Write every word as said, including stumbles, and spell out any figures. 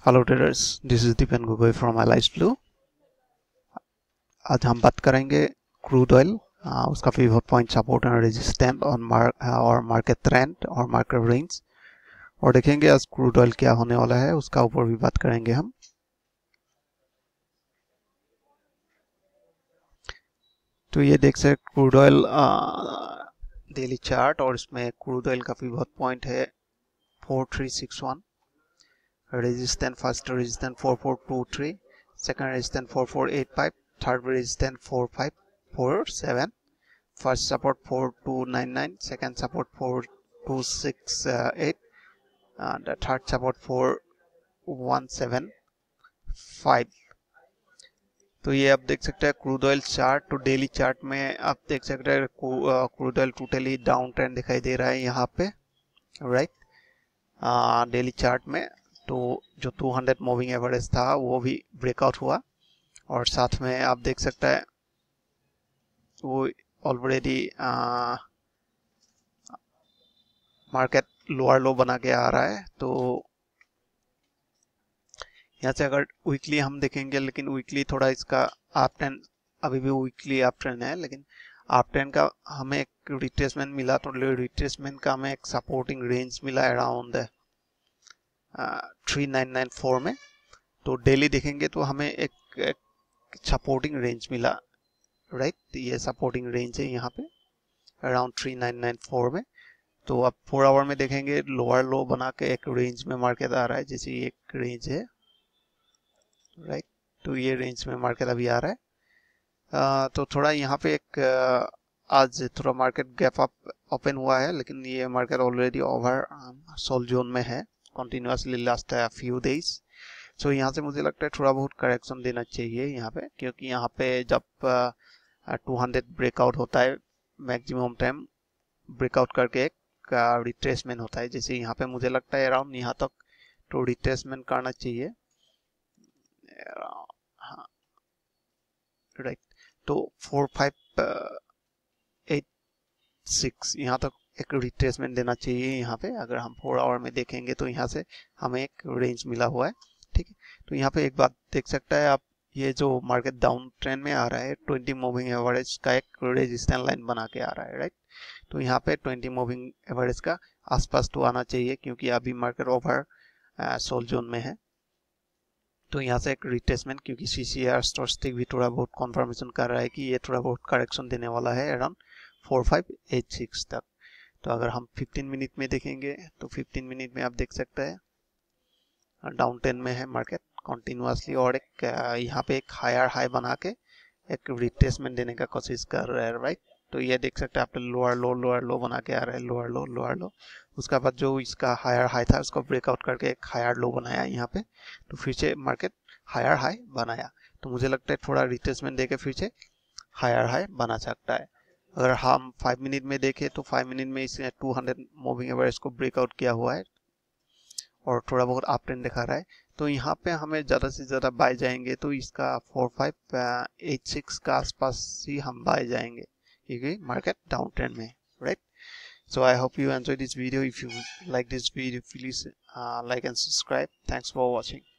Hello traders, this is Dipen Gogoi from Aliceblu। आज हम बात करेंगे क्रूड ऑयल, उसका pivot point, support and resistance और मार्क और मार्केट ट्रेंड और मार्केट रेंज, और देखेंगे आज क्रूड ऑयल क्या होने वाला है उसका ऊपर भी बात करेंगे हम। तो ये देख सकते क्रूड ऑयल डेली चार्ट, और इसमें क्रूड ऑयल का पिवट पॉइंट है four three six one, resistance first resistance four four two three, second resistance four four eight five, third resistance four five four seven, first support four two nine nine, second support four two six eight, and third support four one seven five. तो ये आप देख सकते हैं crude oil chart. तो daily chart में आप देख सकते हैं crude oil totally down trend दिखाई दे रहा है यहाँ पे, राइट। डेली चार्ट में तो जो टू हंड्रेड मूविंग एवरेज था वो भी ब्रेकआउट हुआ, और साथ में आप देख सकते हैं वो ऑलरेडी मार्केट लोअर लो बना के आ रहा है। तो यहाँ से अगर वीकली हम देखेंगे, लेकिन वीकली थोड़ा इसका अप ट्रेंड, अभी भी वीकली अप ट्रेंड है, लेकिन अप ट्रेंड का हमें एक रिट्रेसमेंट मिला। तो रिट्रेसमेंट का हमें एक सपोर्टिंग रेंज मिला around three nine nine four में। तो डेली देखेंगे तो हमें एक, एक सपोर्टिंग रेंज मिला, राइट। ये सपोर्टिंग रेंज है यहाँ पे around three nine nine four में। तो अब फोर आवर में देखेंगे लोअर लो बना के एक रेंज में मार्केट आ रहा है, जैसे ये एक रेंज है, राइट। तो ये रेंज में मार्केट अभी आ रहा है। आ, तो थोड़ा यहाँ पे एक आ, आज थोड़ा मार्केट गैप अप ओपन हुआ है, लेकिन ये market already over sold zone में है continuously last few days. So यहाँ से मुझे लगता है थोड़ा बहुत करेक्शन देना चाहिए यहाँ पे, क्योंकि यहाँ पे जब टू हंड्रेड ब्रेकआउट होता है मैक्सिमम टाइम ब्रेकआउट करके एक रिट्रेसमेंट होता है, जैसे यहाँ पे मुझे लगता है अराउंड यहाँ तक तो रिट्रेसमेंट करना चाहिए, हाँ, राइट। तो फोर फाइव एट सिक्स यहाँ तक एक रिट्रेसमेंट देना चाहिए यहाँ पे। अगर हम फोर आवर में देखेंगे तो यहाँ से हमें एक रेंज मिला हुआ है, ठीक है। तो यहाँ पे एक बात देख सकता है आप, ये जो मार्केट डाउन ट्रेंड में आ रहा है ट्वेंटी मूविंग एवरेज का एक रेजिस्टेंस लाइन बना के आ रहा है, राइट। तो यहाँ पे ट्वेंटी मूविंग एवरेज का आसपास तो आना चाहिए, क्योंकि अभी मार्केट ओवर सोल्ड जोन में है। तो यहाँ से एक रिट्रेसमेंट, क्योंकि सीसीआर स्टोस्टिक भी थोड़ा बहुत कंफर्मेशन कर रहा है कि ये थोड़ा बहुत करेक्शन देने वाला है around four five eight six तक। तो अगर हम फिफ्टीन मिनट में देखेंगे तो फिफ्टीन मिनट में आप देख सकते हैं डाउन ट्रेंड में है मार्केट कंटिन्यूअसली, और एक यहाँ पे एक हायर हाई बना के एक रिट्रेसमेंट देने का कोशिश कर रहा है, राइट। तो ये देख सकते हैं आप लोअर लो लोअर लो बना के आ रहा है, लोअर लो लोअर लो। उसका बाद जो इसका हायर हाई था उसको ब्रेकआउट करके एक हायर लो बनाया यहाँ पे, तो फिर से मार्केट हायर हाई बनाया। तो मुझे लगता है थोड़ा रिट्रेसमेंट देके फिर से हायर हाई बना सकता है। अगर हम फाइव मिनट में देखें तो फाइव मिनट में इसने टू हंड्रेड मूविंग एवरेज को ब्रेकआउट किया हुआ है और थोड़ा बहुत अप ट्रेंड दिखा रहा है। तो यहाँ पे हमें ज़्यादा से ज़्यादा बाय जाएंगे तो इसका फोर फाइव एट सिक्स का आसपास ही हम बाय जाएंगे, क्योंकि मार्केट डाउन ट्रेंड में, right. So I hope you enjoyed this video. If you like this video, please uh, like and subscribe. Thanks for watching.